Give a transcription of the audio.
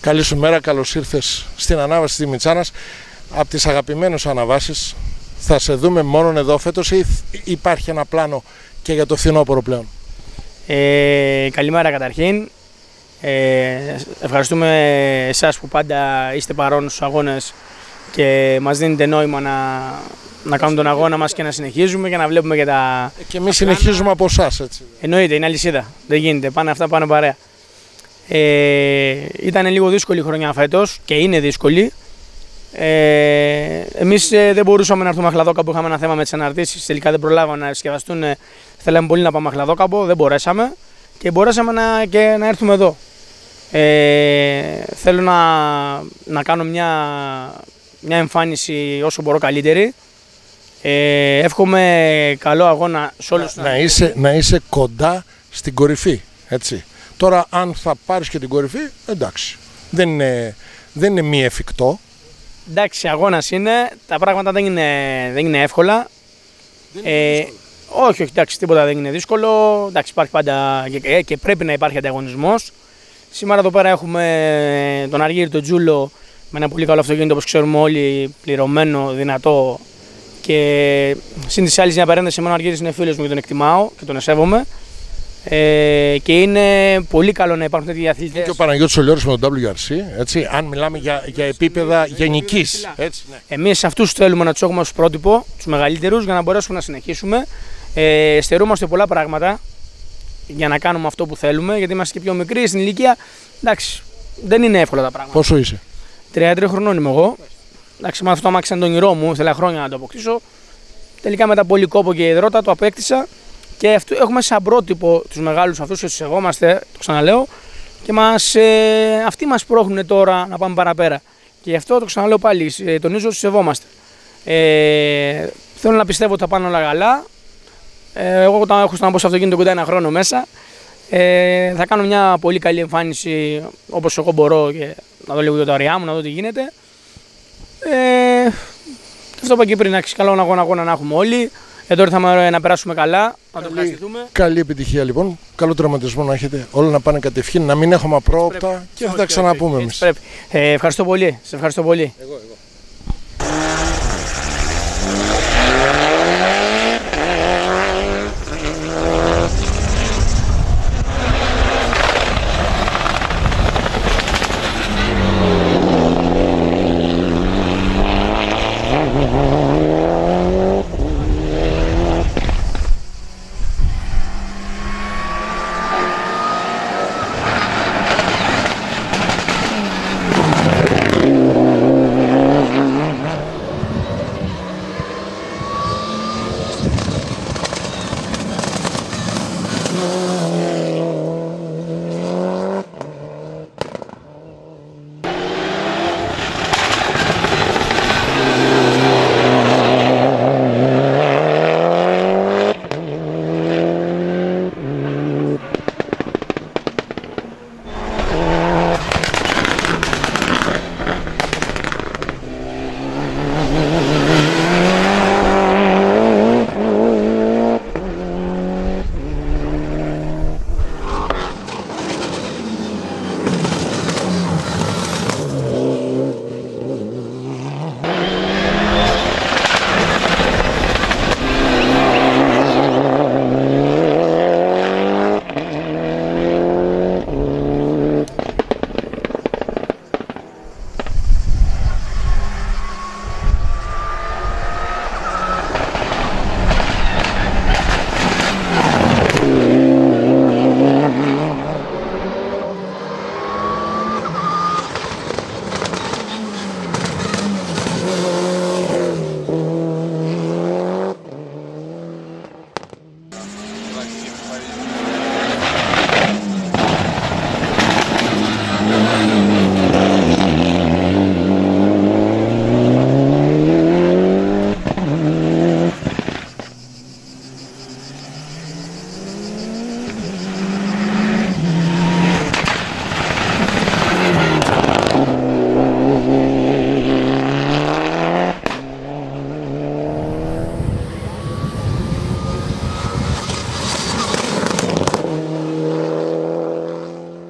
Καλή σου μέρα, καλώς ήρθες στην ανάβαση της Μητσάνας. Από τις αγαπημένες αναβάσεις θα σε δούμε μόνο εδώ φέτος ή υπάρχει ένα πλάνο και για το φθινόπωρο πλέον? Καλημέρα καταρχήν. Ευχαριστούμε εσάς που πάντα είστε παρόν στους αγώνες και μας δίνετε νόημα να κάνουμε τον αγώνα μας και να συνεχίζουμε και να βλέπουμε και τα... Και εμείς συνεχίζουμε από εσάς, έτσι. Εννοείται, είναι αλυσίδα. Δεν γίνεται. Πάνε αυτά, πάνε παρέα. Ήταν λίγο δύσκολη η χρονιά φέτος και είναι δύσκολη. Εμείς δεν μπορούσαμε να έρθουμε Αχλαδόκαμπο, είχαμε ένα θέμα με τις αναρτήσεις. Τελικά δεν προλάβαμε να σκευαστούν. Θέλαμε πολύ να πάμε Αχλαδόκαμπο, δεν μπορέσαμε και μπορέσαμε να έρθουμε εδώ. Θέλω να κάνω μια εμφάνιση όσο μπορώ καλύτερη. Εύχομαι καλό αγώνα σε όλους. Να είσαι κοντά στην κορυφή, έτσι. Τώρα αν θα πάρεις και την κορυφή, εντάξει. Δεν είναι μη εφικτό. Εντάξει, αγώνας είναι, τα πράγματα δεν είναι εύκολα. Όχι, εντάξει, τίποτα δεν είναι δύσκολο. Εντάξει, υπάρχει πάντα και πρέπει να υπάρχει ανταγωνισμός. Σήμερα εδώ πέρα έχουμε τον Αργύρι, τον Τζούλο, με ένα πολύ καλό αυτοκίνητο, όπως ξέρουμε όλοι, πληρωμένο, δυνατό. Και συν της άλλης, μια παρένθεση, ο Αργύρης είναι φίλος μου και τον εκτιμάω και τον εσέβομαι. Και είναι πολύ καλό να υπάρχουν τέτοιοι αθλητές. Και ο Παναγιώτης Ολιώρης με τον WRC, έτσι, αν μιλάμε για επίπεδα γενικής. Ναι. Εμείς αυτούς θέλουμε να τους έχουμε ως πρότυπο, τους μεγαλύτερους, για να μπορέσουμε να συνεχίσουμε. Στερούμαστε πολλά πράγματα για να κάνουμε αυτό που θέλουμε, γιατί είμαστε και πιο μικροί στην ηλικία. Εντάξει, δεν είναι εύκολα τα πράγματα. Πόσο είσαι? 33 χρονών είμαι εγώ. Εντάξει, με αυτό το αμάξι ήταν το όνειρό μου, ήθελα χρόνια να το αποκτήσω. Τελικά μετά πολύ κόπο και υδρότα το απέκτησα. Και έχουμε σαν πρότυπο τους μεγάλους αυτούς και τους σεβόμαστε, το ξαναλέω, και αυτοί μας πρόχνουν τώρα να πάμε παραπέρα. Και γι' αυτό το ξαναλέω πάλι, τονίζω ότι τους σεβόμαστε. Θέλω να πιστεύω ότι θα πάνε όλα καλά. Εγώ όταν έχω στον αυτοκίνητο κοντά ένα χρόνο μέσα, θα κάνω μια πολύ καλή εμφάνιση όπως εγώ μπορώ και να δω λίγο για τα ωριά μου, να δω τι γίνεται. Αυτό είπα και πριν, καλό αγώνα να έχουμε όλοι. Εδώ ήρθαμε να περάσουμε καλά, να το ευχαριστηθούμε. Καλή επιτυχία λοιπόν, καλό τερματισμό να έχετε, όλα να πάνε κατευθείαν, να μην έχουμε απρόοπτα και θα τα ξαναπούμε εμείς. Ευχαριστώ πολύ, σε ευχαριστώ πολύ. Εγώ.